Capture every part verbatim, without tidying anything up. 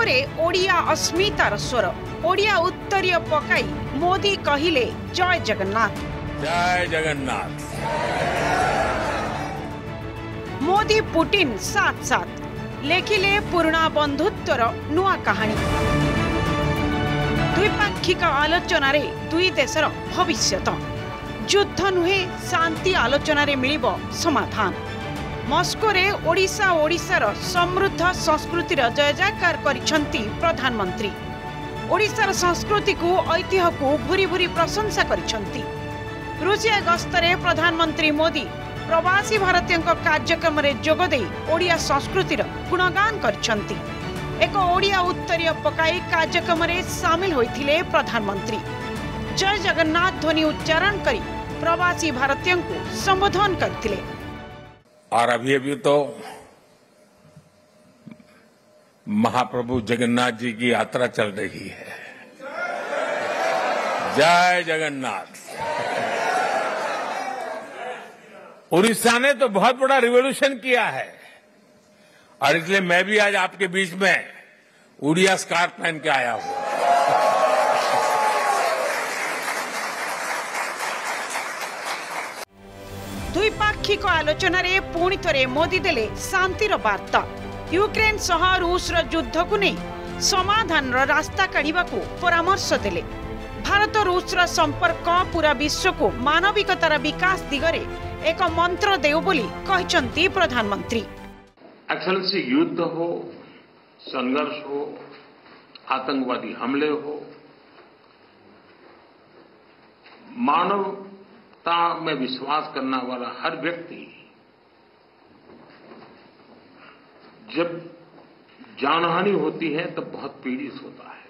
मस्को रे ओडिया अस्मितार स्वर ओडिया उत्तरीय पकाई मोदी कहिले जय जगन्नाथ जय जगन्नाथ। मोदी पुटिन साथ साथ लेखिले पुराणा बंधुत्वर नुआ कहानी। द्विपाक्षिक आलोचन दुई देशर भविष्यत युद्ध नुहे शांति आलोचन मिलिबो समाधान। मस्को रे ओडिशा ओडिशार समृद्ध संस्कृतिर जय जयकार करिसंती प्रधानमंत्री। ओडिशार संस्कृति को ऐतिह्य को भूरी भूरी प्रशंसा करिसंती। रूसिया गस्तरे प्रधानमंत्री मोदी प्रवासी भारतीयों कार्यक्रम रे जोग देई ओडिया संस्कृतिर गुणगान करिसंती। एक ओडिया उत्तरीय पकाई कार्यक्रम रे शामिल होइथिले प्रधानमंत्री। जय जगन्नाथ ध्वनि उच्चारण करी प्रवासी भारतीयों को संबोधन करथिले। और अभी अभी तो महाप्रभु जगन्नाथ जी की यात्रा चल रही है। जय जगन्नाथ। उड़ीसा ने तो बहुत बड़ा रिवॉल्यूशन किया है और इसलिए मैं भी आज आपके बीच में उड़िया स्कार्फ पहन के आया हूं। द्विपाक्षिक आलोचन रे पुणी थरे मोदी देले शांतिर वार्ता। यूक्रेन सह रूस युद्ध को नहीं समाधान रास्ता काढ़ा परामर्श देले। भारत रूस संपर्क पूरा विश्व को मानविकतार विकास दिगरे एक मंत्र देउ बोली कहिसंती प्रधानमंत्री। एक्सेलेंसी युद्ध हो, संघर्ष हो, आतंकवादी हमले हो, मानवता में विश्वास करने वाला हर व्यक्ति जब जानहानि होती है तब बहुत पीड़ित होता है।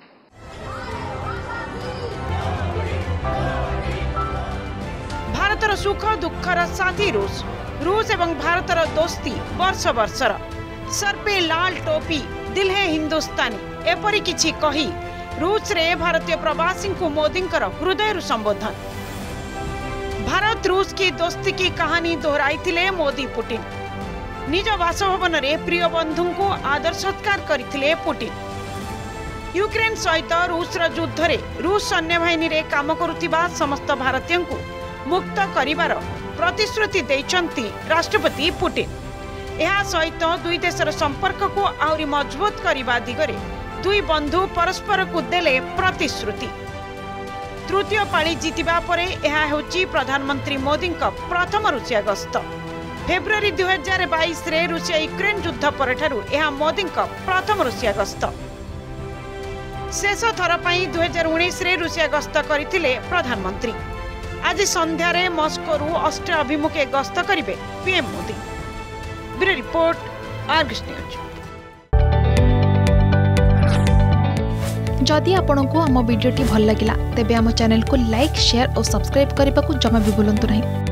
भारतर सुख दुखर साथी रूस रूस एवं भारतर दोस्ती वर्ष वर्षर। सर पे लाल टोपी दिल है हिंदुस्तानी एपरी किछि कही रूस रे भारतीय प्रवासी को मोदी हृदय संबोधन। भारत रूस की दोस्ती की कहानी दोहराई मोदी पुटिन। निज बासभवन रे प्रिय बंधु को आदर सत्कार करथिले पुटिन। यूक्रेन सहित रूस युद्ध रे रूस सैन्य बाहिनी रे काम करुथिबा समस्त भारतीयों को मुक्त करिवार प्रतिश्रुति दैचंती राष्ट्रपति पुटिन। यह सहित दुई देशर संपर्क को आउरी मजबूत करने दिगरे दुई बंधु परस्पर को देले प्रतिश्रुति। तृतीय पाली जीतिबा परे यह होची प्रधानमंत्री मोदी प्रथम रूसिया गस्त। फेब्रुआरी दुई हजार बाईस रे रूसिया यूक्रेन युद्ध पर यह मोदी प्रथम रूसिया गस्त। शेष थर पर दुई हजार उन्नीस रे रूसिया गस्त करथिले प्रधानमंत्री। आज संध्यार मस्को ऑस्ट्रिया अभिमुखे गस्त करेंगे PM Modi. Bureau report, Argus news. जदि आपंक आम भिडी भल लगा तेब आम चैनल को लाइक, शेयर और सब्सक्राइब करने को जमा भी भूलु नहीं।